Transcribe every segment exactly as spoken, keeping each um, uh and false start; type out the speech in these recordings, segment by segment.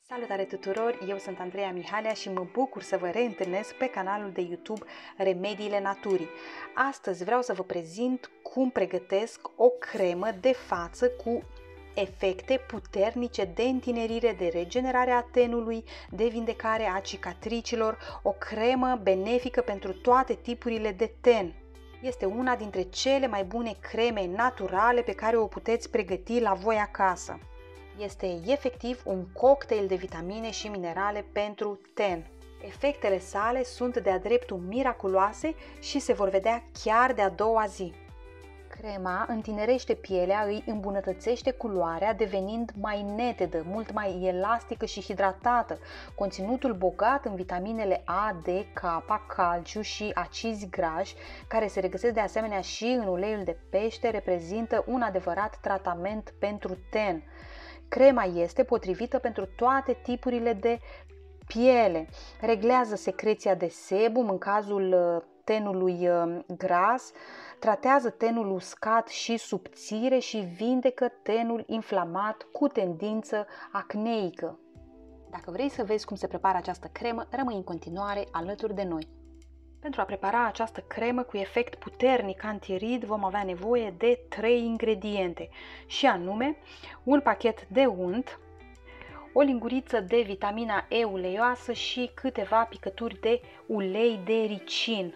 Salutare tuturor, eu sunt Andreea Mihalea și mă bucur să vă reîntâlnesc pe canalul de YouTube Remediile Naturii. Astăzi vreau să vă prezint cum pregătesc o cremă de față cu efecte puternice de întinerire, de regenerare a tenului, de vindecare a cicatricilor, o cremă benefică pentru toate tipurile de ten. Este una dintre cele mai bune creme naturale pe care o puteți pregăti la voi acasă. Este efectiv un cocktail de vitamine și minerale pentru ten. Efectele sale sunt de-a dreptul miraculoase și se vor vedea chiar de-a doua zi. Crema întinerește pielea, îi îmbunătățește culoarea, devenind mai netedă, mult mai elastică și hidratată. Conținutul bogat în vitaminele A, D, K, calciu și acizi grași, care se regăsesc de asemenea și în uleiul de pește, reprezintă un adevărat tratament pentru ten. Crema este potrivită pentru toate tipurile de piele. Reglează secreția de sebum în cazul tenului gras, tratează tenul uscat și subțire și vindecă tenul inflamat cu tendință acneică. Dacă vrei să vezi cum se prepară această cremă, rămâi în continuare alături de noi. Pentru a prepara această cremă cu efect puternic antirid vom avea nevoie de trei ingrediente, și anume un pachet de unt, o linguriță de vitamina E uleioasă și câteva picături de ulei de ricin.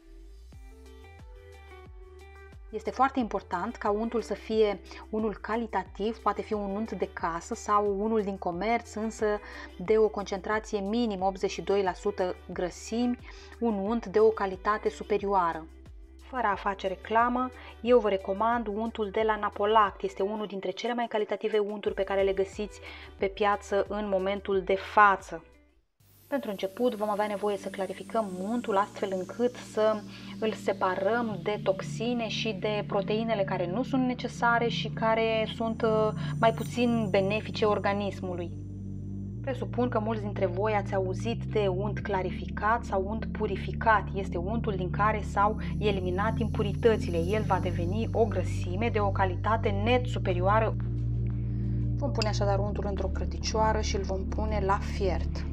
Este foarte important ca untul să fie unul calitativ, poate fi un unt de casă sau unul din comerț, însă de o concentrație minim optzeci și doi la sută grăsimi, un unt de o calitate superioară. Fără a face reclamă, eu vă recomand untul de la Napolact. Este unul dintre cele mai calitative unturi pe care le găsiți pe piață în momentul de față. Pentru început vom avea nevoie să clarificăm untul astfel încât să îl separăm de toxine și de proteinele care nu sunt necesare și care sunt mai puțin benefice organismului. Presupun că mulți dintre voi ați auzit de unt clarificat sau unt purificat. Este untul din care s-au eliminat impuritățile. El va deveni o grăsime de o calitate net superioară. Vom pune așadar untul într-o crăticioară și îl vom pune la fiert.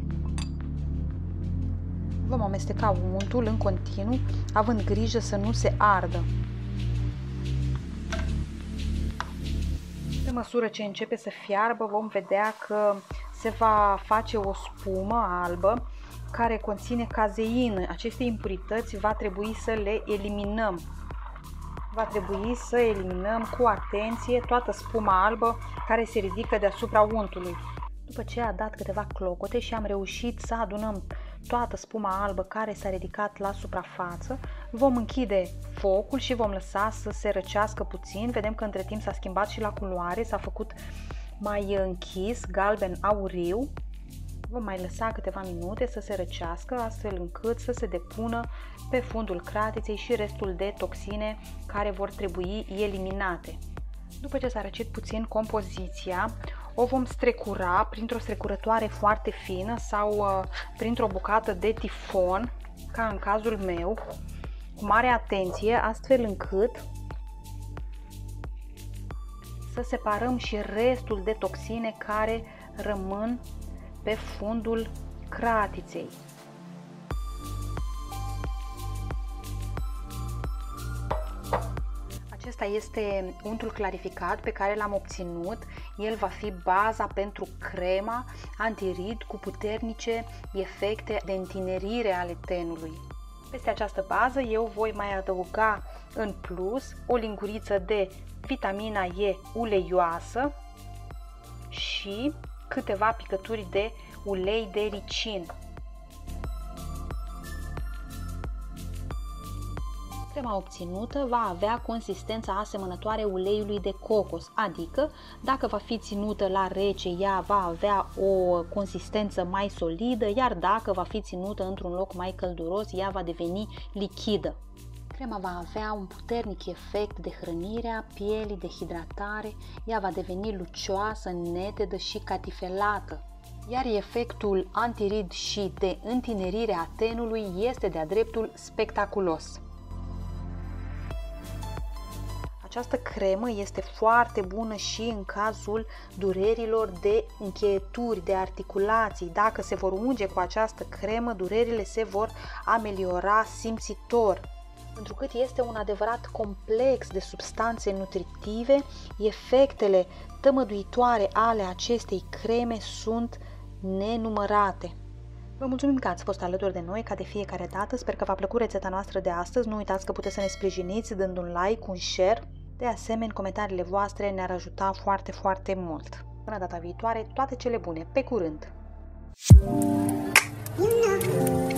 Vom amesteca untul în continuu, având grijă să nu se ardă. Pe măsură ce începe să fiarbă, vom vedea că se va face o spumă albă care conține cazeină. Aceste impurități va trebui să le eliminăm. Va trebui să eliminăm cu atenție toată spuma albă care se ridică deasupra untului. După ce a dat câteva clocote și am reușit să adunăm toată spuma albă care s-a ridicat la suprafață, vom închide focul și vom lăsa să se răcească puțin. Vedem că între timp s-a schimbat și la culoare, s-a făcut mai închis, galben auriu. Vom mai lăsa câteva minute să se răcească, astfel încât să se depună pe fundul cratiței și restul de toxine care vor trebui eliminate. După ce s-a răcit puțin compoziția, o vom strecura printr-o strecurătoare foarte fină sau uh, printr-o bucată de tifon, ca în cazul meu, cu mare atenție, astfel încât să separăm și restul de toxine care rămân pe fundul cratiței. Acesta este untul clarificat pe care l-am obținut. El va fi baza pentru crema antirid cu puternice efecte de întinerire ale tenului. Peste această bază eu voi mai adăuga în plus o linguriță de vitamina E uleioasă și câteva picături de ulei de ricin. Crema obținută va avea consistența asemănătoare uleiului de cocos, adică dacă va fi ținută la rece, ea va avea o consistență mai solidă, iar dacă va fi ținută într-un loc mai călduros, ea va deveni lichidă. Crema va avea un puternic efect de hrănire a pielii, de hidratare, ea va deveni lucioasă, netedă și catifelată. Iar efectul antirid și de întinerire a tenului este de-a dreptul spectaculos. Această cremă este foarte bună și în cazul durerilor de încheieturi, de articulații. Dacă se vor unge cu această cremă, durerile se vor ameliora simțitor. Întrucât este un adevărat complex de substanțe nutritive, efectele tămăduitoare ale acestei creme sunt nenumărate. Vă mulțumim că ați fost alături de noi ca de fiecare dată. Sper că v-a plăcut rețeta noastră de astăzi. Nu uitați că puteți să ne sprijiniți dând un like, un share. De asemenea, comentariile voastre ne-ar ajuta foarte, foarte mult. Până data viitoare, toate cele bune. Pe curând!